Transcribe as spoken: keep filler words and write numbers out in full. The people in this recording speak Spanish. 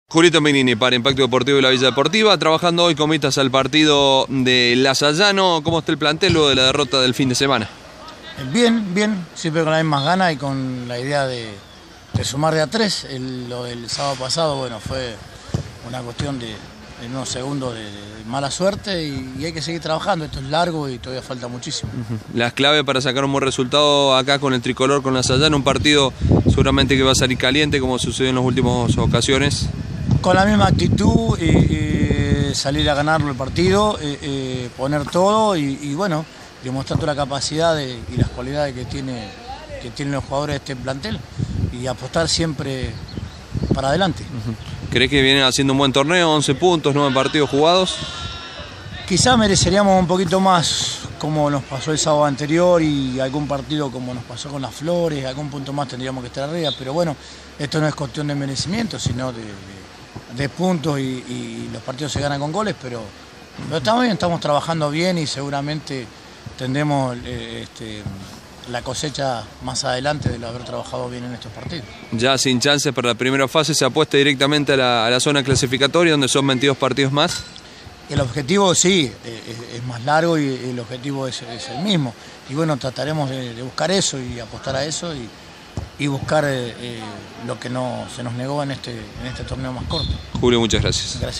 Julieta Menini para Impacto Deportivo de la Villa Deportiva, trabajando hoy con vistas al partido de Lasallano. ¿Cómo está el plantel luego de la derrota del fin de semana? Bien, bien, siempre con las mismas ganas y con la idea de, de sumar de a tres. El, lo del sábado pasado, bueno, fue una cuestión de, de unos segundos de, de mala suerte y, y hay que seguir trabajando. Esto es largo y todavía falta muchísimo. Uh-huh. Las claves para sacar un buen resultado acá con el tricolor, con Lasallano, un partido seguramente que va a salir caliente como sucedió en las últimas ocasiones. Con la misma actitud, eh, eh, salir a ganarlo el partido, eh, eh, poner todo y, y bueno, demostrar toda la capacidad de, y las cualidades que, tiene, que tienen los jugadores de este plantel y apostar siempre para adelante. Uh-huh. ¿Crees que vienen haciendo un buen torneo, once puntos, nueve partidos jugados? Quizá mereceríamos un poquito más como nos pasó el sábado anterior y algún partido como nos pasó con las Flores, algún punto más tendríamos que estar arriba, pero bueno, esto no es cuestión de merecimiento, sino de, de de puntos y, y los partidos se ganan con goles, pero, pero estamos bien, estamos trabajando bien y seguramente tendremos eh, este, la cosecha más adelante de haber trabajado bien en estos partidos. Ya sin chances para la primera fase, se apuesta directamente a la, a la zona clasificatoria donde son veintidós partidos más. El objetivo sí, es, es más largo y el objetivo es, es el mismo. Y bueno, trataremos de, de buscar eso y apostar a eso y, y buscar eh, eh, lo que no se nos negó en este, en este torneo más corto. Julio, muchas gracias. Gracias.